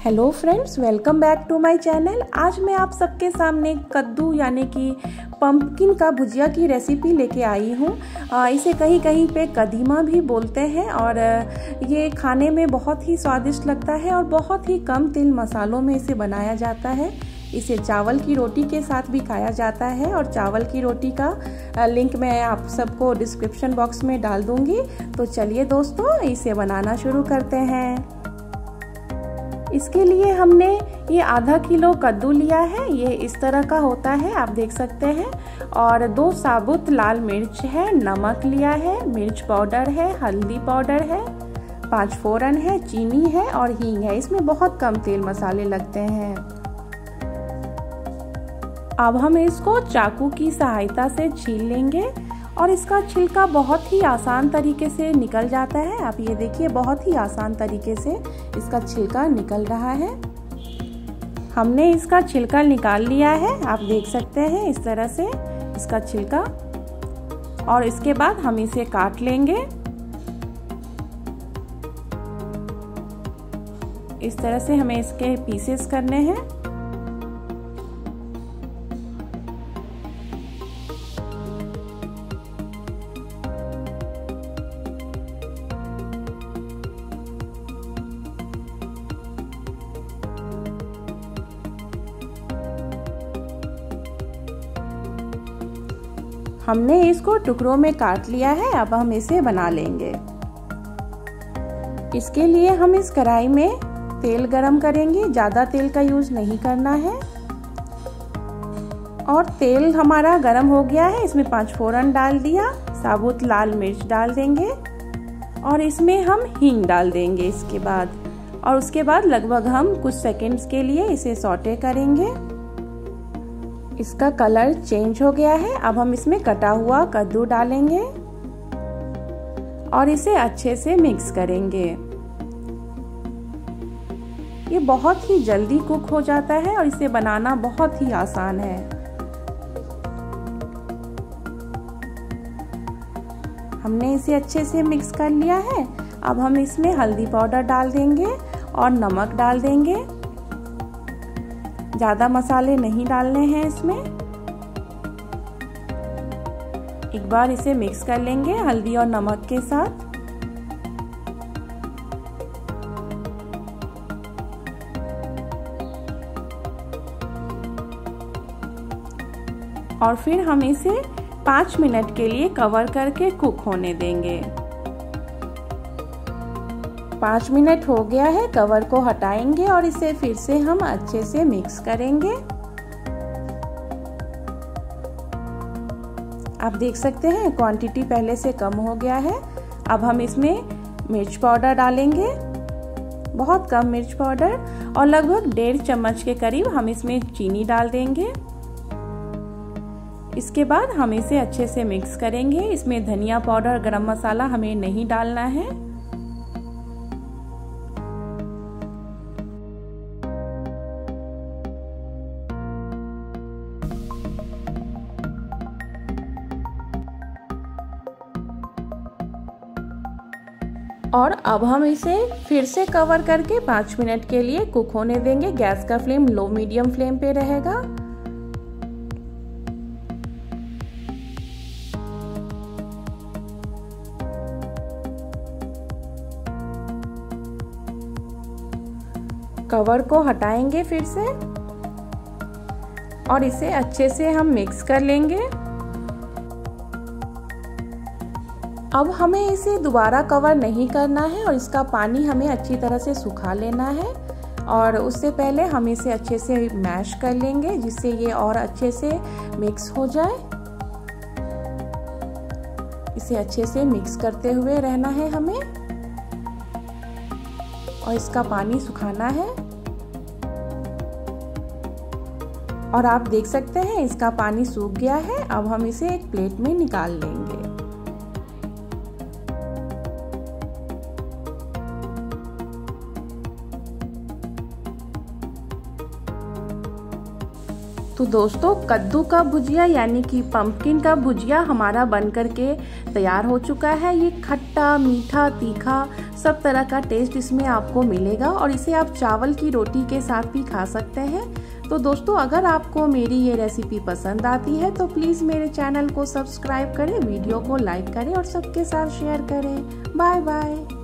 Hello friends, welcome back to my channel. आज मैं आप सबके सामने कद्दू यानी कि पंपकिन का भुजिया की रेसिपी लेके आई हूँ। इसे कहीं कहीं पे कदीमा भी बोलते हैं और ये खाने में बहुत ही स्वादिष्ट लगता है और बहुत ही कम तेल मसालों में इसे बनाया जाता है। इसे चावल की रोटी के साथ भी खाया जाता है और चावल की रोटी का लिंक मैं आप सबको डिस्क्रिप्शन बॉक्स में डाल दूँगी। तो चलिए दोस्तों, इसे बनाना शुरू करते हैं। इसके लिए हमने ये आधा किलो कद्दू लिया है। ये इस तरह का होता है, आप देख सकते हैं। और 2 साबुत लाल मिर्च है, नमक लिया है, मिर्च पाउडर है, हल्दी पाउडर है, 5 फोरन है, चीनी है और हींग है। इसमें बहुत कम तेल मसाले लगते हैं। अब हम इसको चाकू की सहायता से छील लेंगे और इसका छिलका बहुत ही आसान तरीके से निकल जाता है। आप ये देखिए, बहुत ही आसान तरीके से इसका छिलका निकल रहा है। हमने इसका छिलका निकाल लिया है, आप देख सकते हैं इस तरह से इसका छिलका। और इसके बाद हम इसे काट लेंगे। इस तरह से हमें इसके पीसेस करने हैं। हमने इसको टुकड़ों में काट लिया है। अब हम इसे बना लेंगे। इसके लिए हम इस कढ़ाई में तेल गरम करेंगे। ज़्यादा तेल का यूज नहीं करना है। और तेल हमारा गरम हो गया है। इसमें 5 फोरन डाल दिया, साबुत लाल मिर्च डाल देंगे और इसमें हम हींग डाल देंगे इसके बाद। और उसके बाद लगभग हम कुछ सेकंड्स के लिए इसे सौटे करेंगे। इसका कलर चेंज हो गया है। अब हम इसमें कटा हुआ कद्दू डालेंगे और इसे अच्छे से मिक्स करेंगे। ये बहुत ही जल्दी कुक हो जाता है और इसे बनाना बहुत ही आसान है। हमने इसे अच्छे से मिक्स कर लिया है। अब हम इसमें हल्दी पाउडर डाल देंगे और नमक डाल देंगे। ज़्यादा मसाले नहीं डालने हैं इसमें। एक बार इसे मिक्स कर लेंगे हल्दी और नमक के साथ। और फिर हम इसे 5 मिनट के लिए कवर करके कुक होने देंगे। 5 मिनट हो गया है। कवर को हटाएंगे और इसे फिर से हम अच्छे से मिक्स करेंगे। आप देख सकते हैं क्वांटिटी पहले से कम हो गया है। अब हम इसमें मिर्च पाउडर डालेंगे, बहुत कम मिर्च पाउडर, और लगभग 1.5 चम्मच के करीब हम इसमें चीनी डाल देंगे। इसके बाद हम इसे अच्छे से मिक्स करेंगे। इसमें धनिया पाउडर, गरम मसाला हमें नहीं डालना है। और अब हम इसे फिर से कवर करके 5 मिनट के लिए कुक होने देंगे। गैस का फ्लेम लो मीडियम फ्लेम पे रहेगा। कवर को हटाएंगे फिर से और इसे अच्छे से हम मिक्स कर लेंगे। अब हमें इसे दोबारा कवर नहीं करना है और इसका पानी हमें अच्छी तरह से सुखा लेना है। और उससे पहले हम इसे अच्छे से मैश कर लेंगे जिससे ये और अच्छे से मिक्स हो जाए। इसे अच्छे से मिक्स करते हुए रहना है हमें और इसका पानी सुखाना है। और आप देख सकते हैं इसका पानी सूख गया है। अब हम इसे एक प्लेट में निकाल लेंगे। तो दोस्तों, कद्दू का भुजिया यानी कि पंपकिन का भुजिया हमारा बन करके तैयार हो चुका है। ये खट्टा, मीठा, तीखा सब तरह का टेस्ट इसमें आपको मिलेगा और इसे आप चावल की रोटी के साथ भी खा सकते हैं। तो दोस्तों, अगर आपको मेरी ये रेसिपी पसंद आती है तो प्लीज़ मेरे चैनल को सब्सक्राइब करें, वीडियो को लाइक करें और सबके साथ शेयर करें। Bye bye.